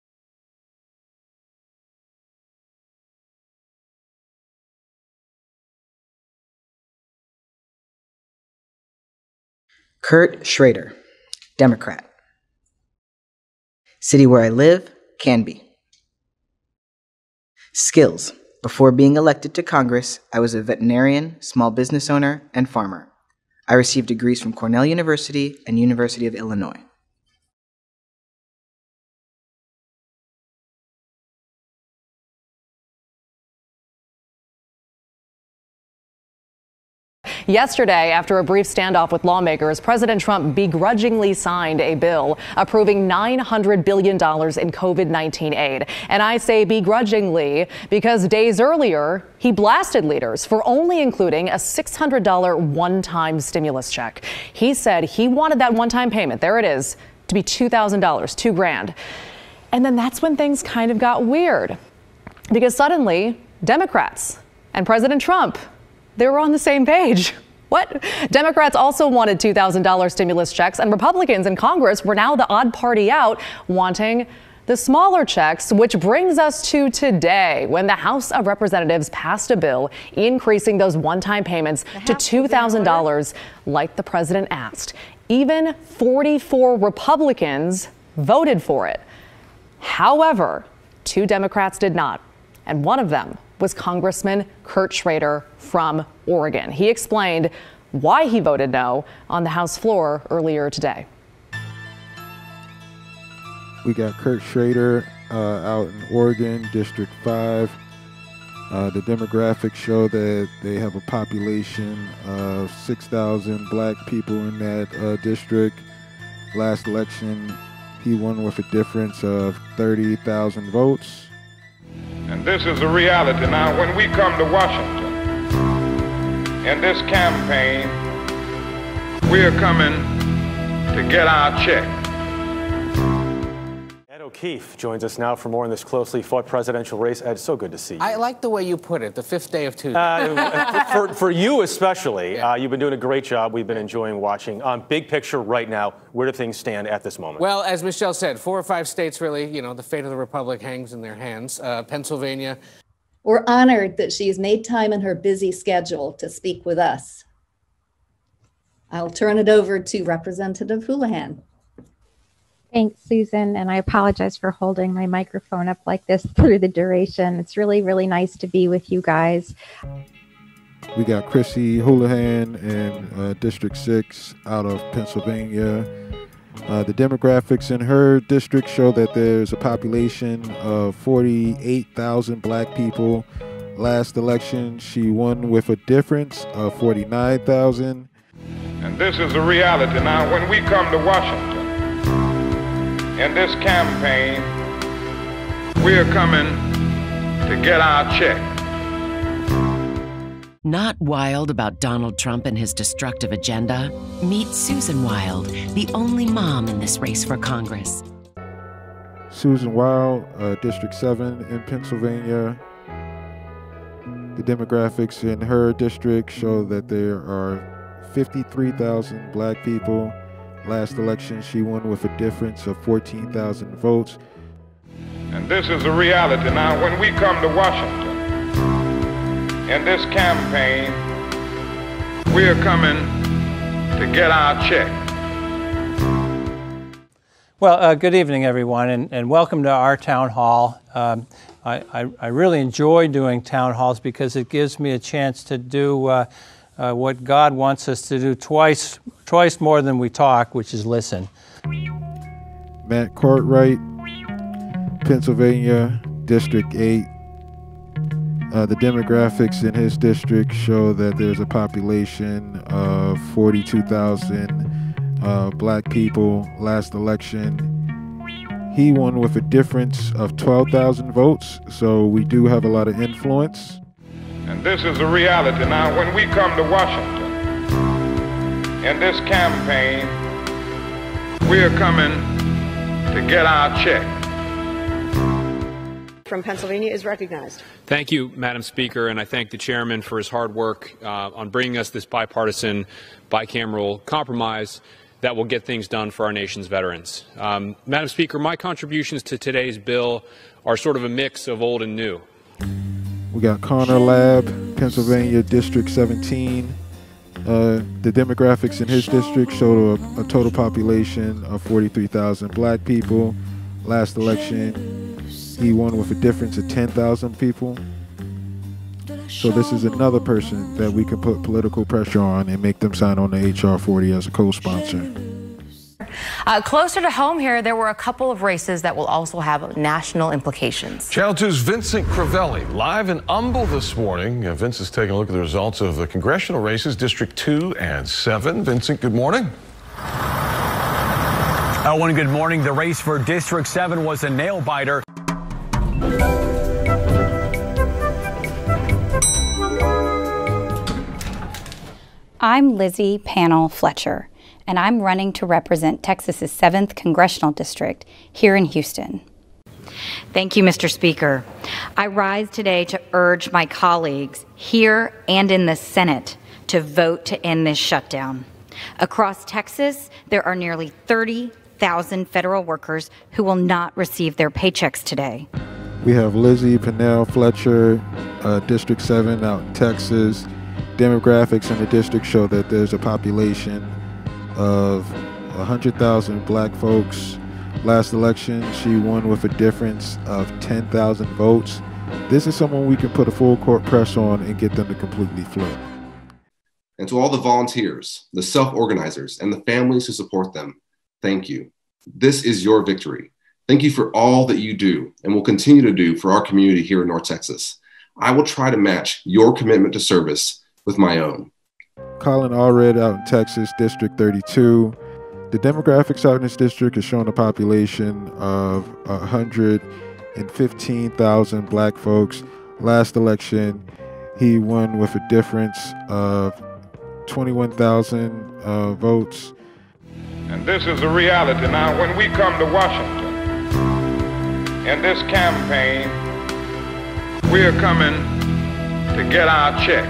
Kurt Schrader, Democrat. City where I live, Canby. Skills. Before being elected to Congress, I was a veterinarian, small business owner, and farmer. I received degrees from Cornell University and University of Illinois. Yesterday, after a brief standoff with lawmakers, President Trump begrudgingly signed a bill approving nine hundred billion dollars in COVID nineteen aid. And I say begrudgingly because days earlier, he blasted leaders for only including a six hundred dollars one-time stimulus check. He said he wanted that one-time payment, there it is, to be two thousand dollars, two grand. And then that's when things kind of got weird because suddenly Democrats and President Trump, they were on the same page. What? Democrats also wanted two thousand dollars stimulus checks, and Republicans in Congress were now the odd party out wanting the smaller checks, which brings us to today when the House of Representatives passed a bill increasing those one-time payments to two thousand dollars like the president asked. Even forty-four Republicans voted for it. However, two Democrats did not, and one of them was Congressman Kurt Schrader from Oregon. He explained why he voted no on the House floor earlier today. We got Kurt Schrader uh, out in Oregon, District five. Uh, the demographics show that they have a population of six thousand black people in that uh, district. Last election, he won with a difference of thirty thousand votes. And this is a reality. Now, when we come to Washington, in this campaign, we're coming to get our check. Ed O'Keefe joins us now for more on this closely fought presidential race. Ed, so good to see you. I like the way you put it, the fifth day of Tuesday. Uh, for, for you especially, uh, you've been doing a great job. We've been enjoying watching. Um, big picture right now, where do things stand at this moment? Well, as Michelle said, four or five states really, you know, the fate of the republic hangs in their hands. Uh, Pennsylvania. We're honored that she's made time in her busy schedule to speak with us. I'll turn it over to Representative Houlihan. Thanks, Susan, and I apologize for holding my microphone up like this through the duration. It's really, really nice to be with you guys. We got Chrissy Houlihan in uh, District six out of Pennsylvania. Uh, the demographics in her district show that there's a population of forty-eight thousand black people. Last election, she won with a difference of forty-nine thousand. And this is a reality. Now, when we come to Washington, in this campaign, we're coming to get our check. Not wild about Donald Trump and his destructive agenda? Meet Susan Wild, the only mom in this race for Congress. Susan Wild, uh, District seven in Pennsylvania. The demographics in her district show that there are fifty-three thousand black people. Last election, she won with a difference of fourteen thousand votes. And this is a reality. Now, when we come to Washington, in this campaign, we're coming to get our check. Well, uh, good evening, everyone, and, and welcome to our town hall. Um, I, I, I really enjoy doing town halls because it gives me a chance to do uh, uh, what God wants us to do twice, twice more than we talk, which is listen. Matt Cartwright, Pennsylvania, District eight. Uh, the demographics in his district show that there's a population of forty-two thousand uh, black people. Last election, he won with a difference of twelve thousand votes, so we do have a lot of influence. And this is a reality. Now, when we come to Washington, in this campaign, we're coming to get our check. From Pennsylvania is recognized. Thank you, Madam Speaker, and I thank the chairman for his hard work uh, on bringing us this bipartisan, bicameral compromise that will get things done for our nation's veterans. Um, Madam Speaker, my contributions to today's bill are sort of a mix of old and new. We got Connor Lab, Pennsylvania, District seventeen. Uh, the demographics in his district showed a, a total population of forty-three thousand black people. Last election, he won with a difference of ten thousand people. So this is another person that we can put political pressure on and make them sign on to H R forty as a co-sponsor. Uh, closer to home here, there were a couple of races that will also have national implications. Channel two's Vincent Crivelli live in Humble this morning. Uh, Vince is taking a look at the results of the congressional races, District two and seven. Vincent, good morning. Oh, one good morning. The race for District seven was a nail-biter. I'm Lizzie Panel Fletcher, and I'm running to represent Texas's seventh Congressional District here in Houston. Thank you, Mister Speaker. I rise today to urge my colleagues here and in the Senate to vote to end this shutdown. Across Texas, there are nearly thirty thousand federal workers who will not receive their paychecks today. We have Lizzie Panel Fletcher, uh, District seven out in Texas. Demographics in the district show that there's a population of one hundred thousand black folks. Last election, she won with a difference of ten thousand votes. This is someone we can put a full court press on and get them to completely flip. And to all the volunteers, the self-organizers, and the families who support them, thank you. This is your victory. Thank you for all that you do and will continue to do for our community here in North Texas. I will try to match your commitment to service with my own. Colin Allred out in Texas, District thirty-two. The demographics out in this district is showing a population of one hundred fifteen thousand black folks. Last election, he won with a difference of twenty-one thousand uh, votes. And this is a reality. Now, when we come to Washington in this campaign, we are coming to get our check.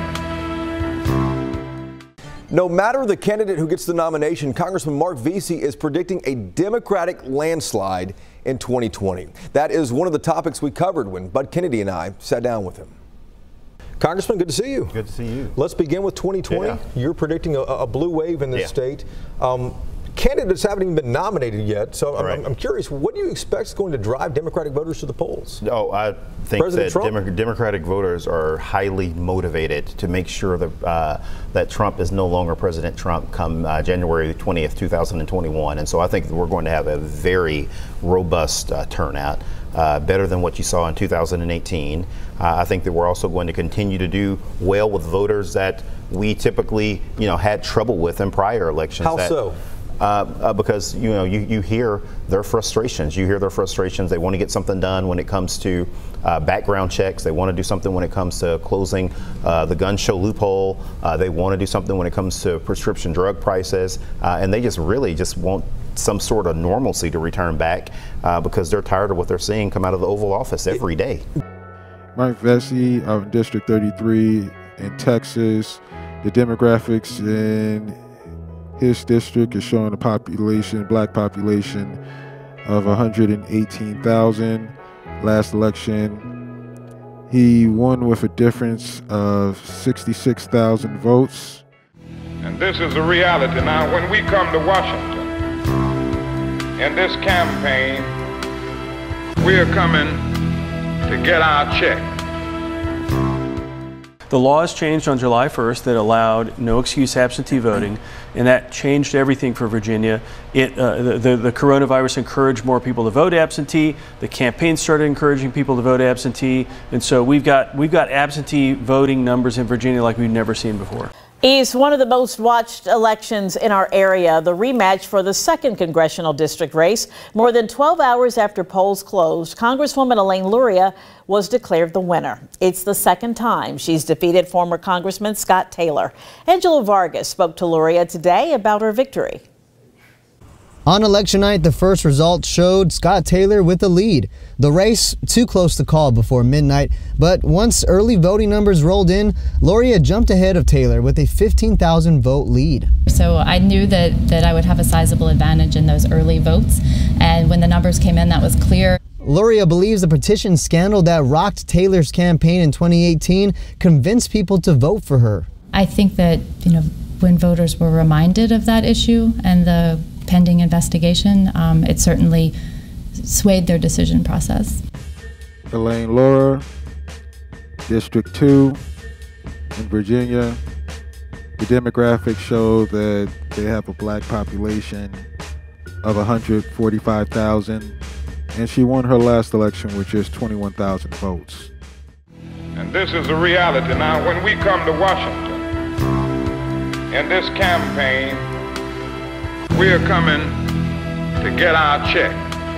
No matter the candidate who gets the nomination, Congressman Mark Vesey is predicting a Democratic landslide in twenty twenty. That is one of the topics we covered when Bud Kennedy and I sat down with him. Congressman, good to see you. Good to see you. Let's begin with twenty twenty. Yeah. You're predicting a, a blue wave in this yeah. state. Um, Candidates haven't even been nominated yet, so I'm, right. I'm curious, what do you expect is going to drive Democratic voters to the polls? Oh, I think President that Trump? Demo Democratic voters are highly motivated to make sure that uh, that Trump is no longer President Trump come uh, January twentieth, two thousand twenty-one, and so I think that we're going to have a very robust uh, turnout, uh, better than what you saw in two thousand eighteen. Uh, I think that we're also going to continue to do well with voters that we typically, you know, had trouble with in prior elections. How that, so? Uh, uh, because you know you, you hear their frustrations. You hear their frustrations. They want to get something done when it comes to uh, background checks. They want to do something when it comes to closing uh, the gun show loophole. Uh, they want to do something when it comes to prescription drug prices, uh, and they just really just want some sort of normalcy to return back uh, because they're tired of what they're seeing come out of the Oval Office every day. Mark Vesey out in District thirty-three in Texas. The demographics in his district is showing a population, black population of one hundred eighteen thousand. Last election, he won with a difference of sixty-six thousand votes. And this is a reality. Now, when we come to Washington in this campaign, we are coming to get our check. The laws changed on July first that allowed no excuse absentee voting, and that changed everything for Virginia. It, uh, the, the, the coronavirus encouraged more people to vote absentee. The campaign started encouraging people to vote absentee, and so we've got we've got absentee voting numbers in Virginia like we've never seen before. Is one of the most watched elections in our area, the rematch for the second congressional district race. More than twelve hours after polls closed, Congresswoman Elaine Luria was declared the winner. It's the second time she's defeated former Congressman Scott Taylor. Angela Vargas spoke to Luria today about her victory. On election night, the first results showed Scott Taylor with the lead. The race too close to call before midnight, but once early voting numbers rolled in, Luria jumped ahead of Taylor with a fifteen thousand vote lead. So I knew that, that I would have a sizable advantage in those early votes, and when the numbers came in, that was clear. Luria believes the petition scandal that rocked Taylor's campaign in twenty eighteen convinced people to vote for her. I think that, you know, when voters were reminded of that issue and the pending investigation, um, it certainly swayed their decision process. Elaine Laura, District two in Virginia. The demographics show that they have a black population of one hundred forty-five thousand, and she won her last election with just twenty-one thousand votes. And this is a reality. Now, when we come to Washington, in this campaign, we are coming to get our check.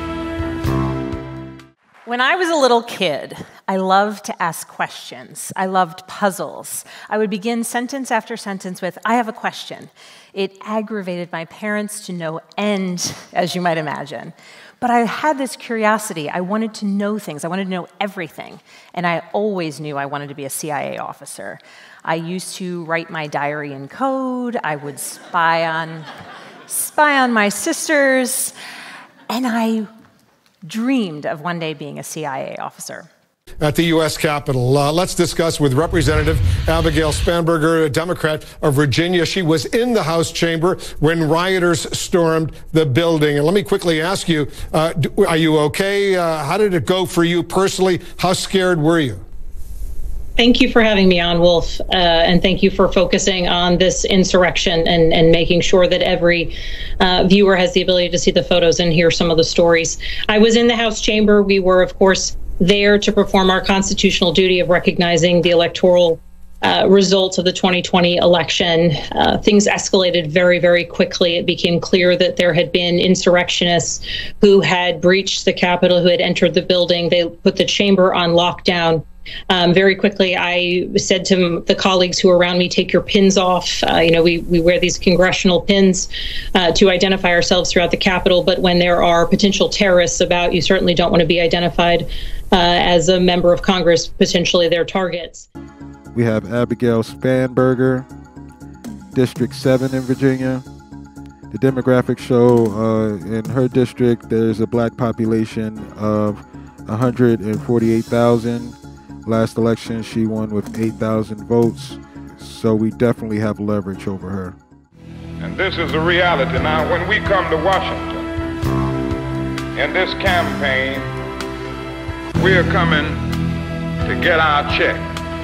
When I was a little kid, I loved to ask questions. I loved puzzles. I would begin sentence after sentence with, I have a question. It aggravated my parents to no end, as you might imagine. But I had this curiosity. I wanted to know things. I wanted to know everything. And I always knew I wanted to be a C I A officer. I used to write my diary in code. I would spy on, spy on my sisters. And I dreamed of one day being a C I A officer. At the U S Capitol, uh, let's discuss with Representative Abigail Spanberger, a Democrat of Virginia. She was in the House chamber when rioters stormed the building. And let me quickly ask you, uh, are you okay? Uh, how did it go for you personally? How scared were you? Thank you for having me on, Wolf, uh, and thank you for focusing on this insurrection and, and making sure that every uh, viewer has the ability to see the photos and hear some of the stories. I was in the House chamber. We were, of course, there to perform our constitutional duty of recognizing the electoral uh, results of the twenty twenty election. Uh, things escalated very, very quickly. It became clear that there had been insurrectionists who had breached the Capitol, who had entered the building. They put the chamber on lockdown. Um, very quickly, I said to the colleagues who were around me, take your pins off. Uh, you know, we, we wear these congressional pins uh, to identify ourselves throughout the Capitol. But when there are potential terrorists about, you certainly don't want to be identified uh, as a member of Congress, potentially their targets. We have Abigail Spanberger, District seven in Virginia. The demographics show uh, in her district, there's a black population of one hundred forty-eight thousand. Last election, she won with eight thousand votes, so we definitely have leverage over her. And this is a reality. Now, when we come to Washington, in this campaign, we are coming to get our check.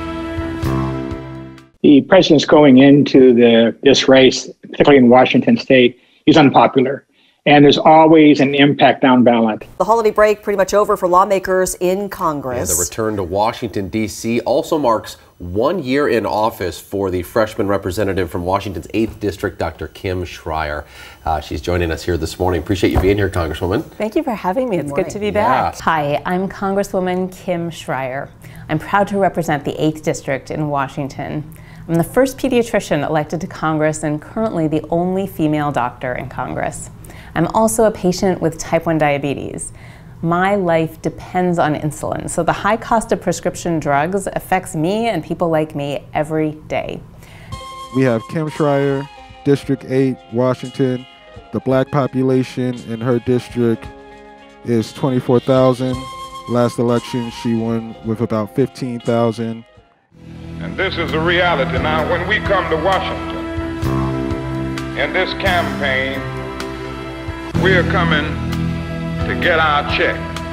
The president's going into the this race, particularly in Washington state, he's unpopular. And there's always an impact down ballot. The holiday break pretty much over for lawmakers in Congress. Yeah, the return to Washington, D C also marks one year in office for the freshman representative from Washington's eighth District, Doctor Kim Schreier. Uh, she's joining us here this morning. Appreciate you being here, Congresswoman. Thank you for having me. Good it's morning. Good to be back. Yeah. Hi, I'm Congresswoman Kim Schreier. I'm proud to represent the eighth District in Washington. I'm the first pediatrician elected to Congress and currently the only female doctor in Congress. I'm also a patient with type one diabetes. My life depends on insulin, so the high cost of prescription drugs affects me and people like me every day. We have Kim Schreier, District eight, Washington. The black population in her district is twenty-four thousand. Last election, she won with about fifteen thousand. And this is a reality. Now, when we come to Washington, in this campaign, we are coming to get our check.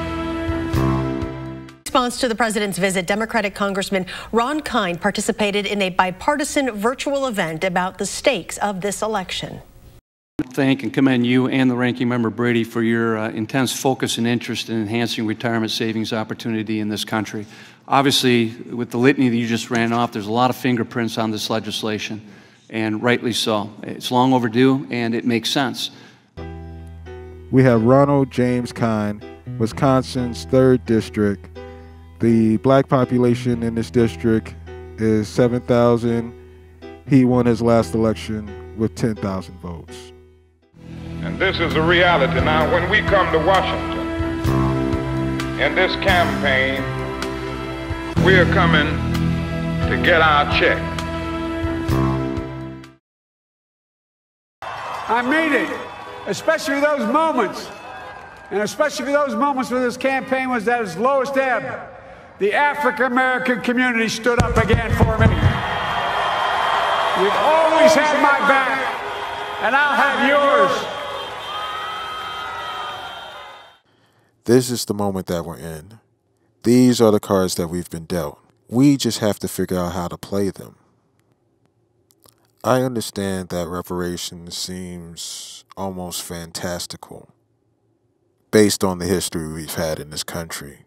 In response to the president's visit, Democratic Congressman Ron Kind participated in a bipartisan virtual event about the stakes of this election. Thank and commend you and the ranking member Brady for your uh, intense focus and interest in enhancing retirement savings opportunity in this country. Obviously, with the litany that you just ran off, there's a lot of fingerprints on this legislation, and rightly so. It's long overdue, and it makes sense. We have Ronald James Kind, Wisconsin's third district. The black population in this district is seven thousand. He won his last election with ten thousand votes. And this is a reality. Now, when we come to Washington, in this campaign, we are coming to get our check. I mean it. Especially those moments, and especially those moments when this campaign was at its lowest ebb, the African-American community stood up again for me. You've always had my back, and I'll have yours. This is the moment that we're in. These are the cards that we've been dealt. We just have to figure out how to play them. I understand that reparations seems almost fantastical based on the history we've had in this country.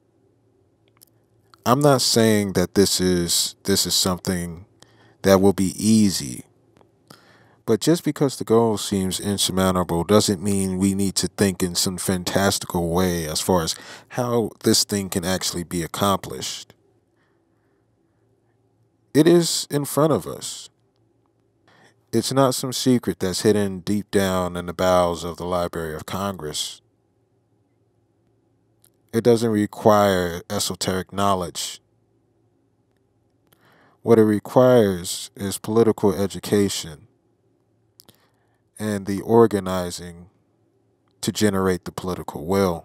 I'm not saying that this is this is something that will be easy, but just because the goal seems insurmountable doesn't mean we need to think in some fantastical way as far as how this thing can actually be accomplished. It is in front of us. It's not some secret that's hidden deep down in the bowels of the Library of Congress. It doesn't require esoteric knowledge. What it requires is political education and the organizing to generate the political will.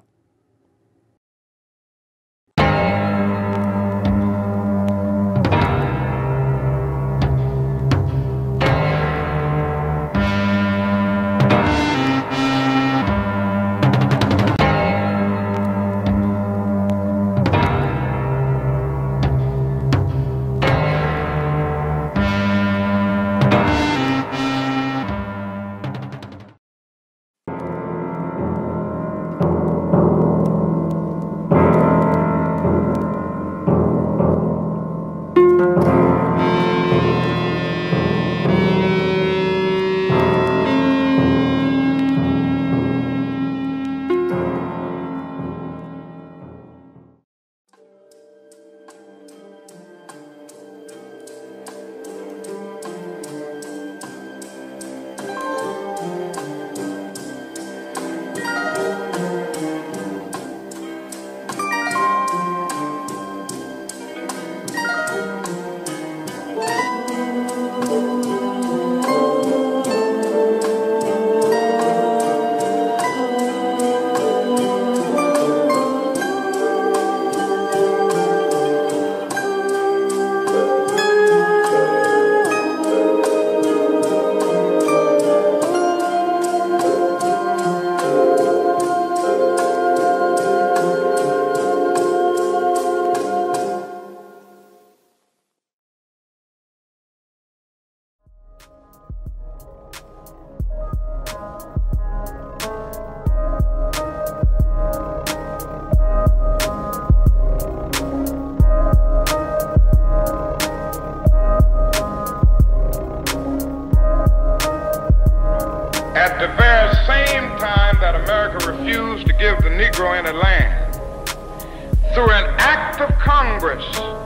At the very same time that America refused to give the Negro any land, through an act of Congress,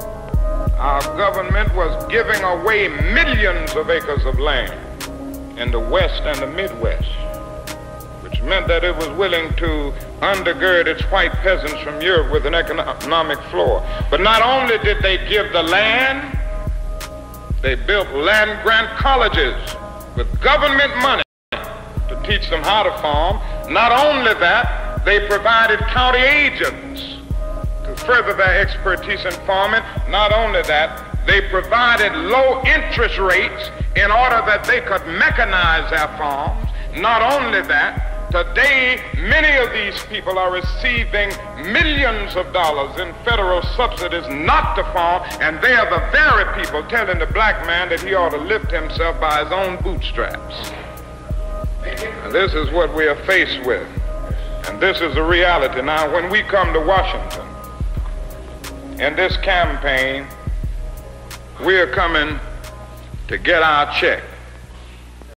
our government was giving away millions of acres of land in the West and the Midwest, which meant that it was willing to undergird its white peasants from Europe with an economic floor. But not only did they give the land, they built land-grant colleges with government money to teach them how to farm. Not only that, they provided county agents to further their expertise in farming. Not only that, they provided low interest rates in order that they could mechanize their farms. Not only that, today many of these people are receiving millions of dollars in federal subsidies not to farm, and they are the very people telling the black man that he ought to lift himself by his own bootstraps. And this is what we are faced with, and this is the reality. Now, when we come to Washington in this campaign, we are coming to get our check.